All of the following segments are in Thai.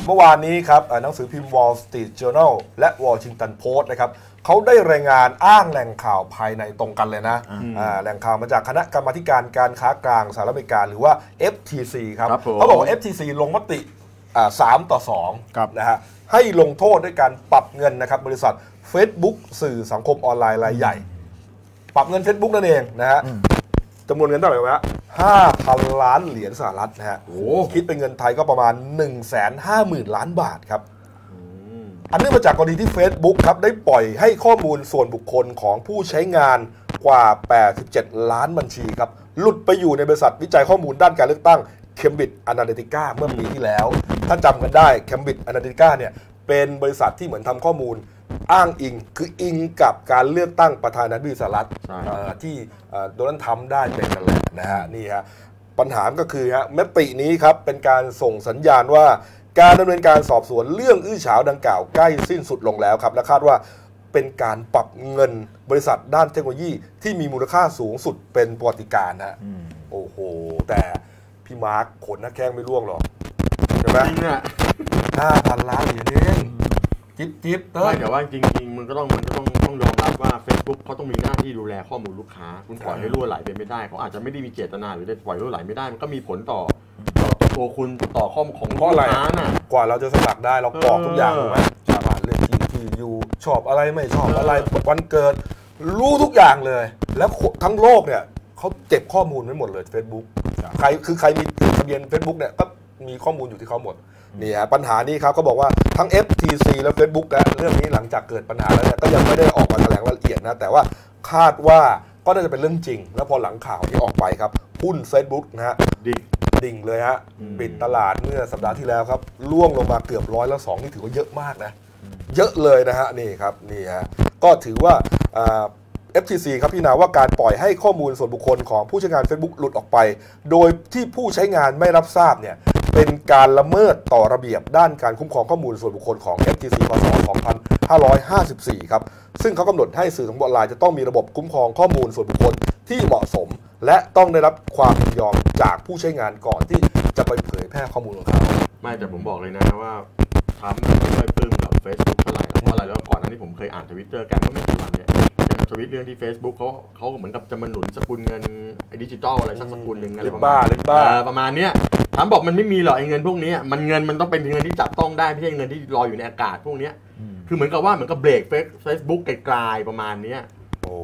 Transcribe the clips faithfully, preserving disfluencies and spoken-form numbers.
เมื่อวานนี้ครับหนังสือพิมพ์ Wall Street Journal และ Washington Post นะครับเขาได้รายงานอ้างแหล่งข่าวภายในตรงกันเลยนะแหล่งข่าวมาจากคณะกรรมาธิการการค้ากลางสหรัฐอเมริกาหรือว่า เอฟ ที ซี ครับเขาบอกว่า เอฟ ที ซี ลงมติสามต่อสองนะฮะให้ลงโทษด้วยการปรับเงินนะครับบริษัท Facebook สื่อสังคมออนไลน์รายใหญ่ปรับเงิน Facebook นั่นเองนะฮะจำนวนเงินเท่าไหร่วะห้าพันล้านเหรียญสหรัฐนะฮะคิดเป็นเงินไทยก็ประมาณ หนึ่งแสนห้าหมื่น ล้านบาทครับอันเนื่องมาจากกรณีที่ Facebook ครับได้ปล่อยให้ข้อมูลส่วนบุคคลของผู้ใช้งานกว่าแปดสิบเจ็ดล้านบัญชีครับหลุดไปอยู่ในบริษัทวิจัยข้อมูลด้านการเลือกตั้ง Cambridge Analytica เมื่อปีที่แล้วถ้าจำกันได้ Cambridge Analytica เนี่ยเป็นบริษัทที่เหมือนทำข้อมูลอ้างอิงคืออิงกับการเลือกตั้งประธานาธิบดีสหรัฐที่โดนัลด์ทรัมป์ได้เป็นกันแหละนะฮะนี่ฮะปัญหาก็คือฮะมตินี้ครับเป็นการส่งสัญญาณว่าการดำเนินการสอบสวนเรื่องอื้อฉาวดังกล่าวใกล้สิ้นสุดลงแล้วครับและคาดว่าเป็นการปรับเงินบริษัทด้านเทคโนโลยีที่มีมูลค่าสูงสุดเป็นประวัติการณ์ฮะโอ้โหแต่พี่มาร์คขนหน้าแข้งไม่ร่วงหรอกใช่ไหมจริงอ่ะห้าพันล้านเหรียญเองจิ๊บจิ๊บเต้ยแต่ว่าจริงๆมันก็ต้องมันก็ต้องต้องยอมรับว่า Facebook เขาต้องมีหน้าที่ดูแลข้อมูลลูกค้าคุณปล่อยให้รั่วไหลไปไม่ได้เขาอาจจะไม่ได้มีเจตนาหรือได้ปล่อยรั่วไหลไม่ได้มันก็มีผลต่อตัวคุณต่อข้อมูลของลูกค้าน่ะกว่าเราจะสมัครได้เรากรอกทุกอย่างถูกไหมชาวบ้านเลขที่ที่อยู่ชอบอะไรไม่ชอบอะไรวันเกิดรู้ทุกอย่างเลยแล้วทั้งโลกเนี่ยเขาเก็บข้อมูลไว้หมดเลย Facebook ใครคือใครมีทะเบียน Facebook เนี่ยก็มีข้อมูลอยู่ที่เขาหมดนี่ฮะปัญหานี้ครับเขาบอกว่าทั้ง เอฟ ที ซี และ Facebook และเรื่องนี้หลังจากเกิดปัญหาแล้วเนี่ยก็ยังไม่ได้ออกมาแถลงรายละเอียดนะแต่ว่าคาดว่าก็น่าจะเป็นเรื่องจริงแล้วพอหลังข่าวที่ออกไปครับหุ้น Facebook นะฮะดิ่งดิ่งเลยฮะปิดตลาดเมื่อสัปดาห์ที่แล้วครับร่วงลงมาเกือบร้อยละสองนี่ถือว่าเยอะมากนะเยอะเลยนะฮะนี่ครับนี่ฮะก็ถือว่า เอฟ ที ซี ครับพิจารณาว่าการปล่อยให้ข้อมูลส่วนบุคคลของผู้ใช้งาน Facebook หลุดออกไปโดยที่ผู้ใช้งานไม่รับทราบเนี่ยเป็นการละเมิดต่อระเบียบด้านการคุ้มครองข้อมูลส่วนบุคคลของ เอฟ ที ซี พ.ศ. สองพันห้าร้อยห้าสิบสี่ครับซึ่งเขากำหนดให้สื่อสังคมออนไลน์จะต้องมีระบบคุ้มครองข้อมูลส่วนบุคคลที่เหมาะสมและต้องได้รับความยินยอมจากผู้ใช้งานก่อนที่จะไปเผยแพร่ข้อมูลของเขาไม่แต่ผมบอกเลยนะว่าทรัมป์ไม่ค่อยปลื้มกับ Facebook เท่าไหร่เพราะอะไรแล้วก่อนหน้านี้ผมเคยอ่านทวิตเตอร์กันก็ไม่กี่วันเนี่ยทวิตเรื่องที่ Facebook เขาเขาเหมือนกับจะมาหนุนสกุลเงินดิจิตอลอะไรสักสกุลหนึ่งอะไรประมาณประมาณเนี้ยถามบอกมันไม่มีหรอกไอ้เงินพวกนี้มันเงินมันต้องเป็นเงินที่จับต้องได้ไม่ใช่เงินที่ลอยอยู่ในอากาศพวกนี้คือเหมือนกับว่าเหมือนกับเบรก Facebook ไกลๆประมาณนี้โอ้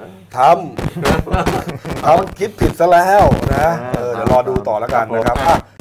ทำทำทำทำคิดผิดซะแล้วนะเดี๋ยวรอดูต่อแล้วกันนะครับ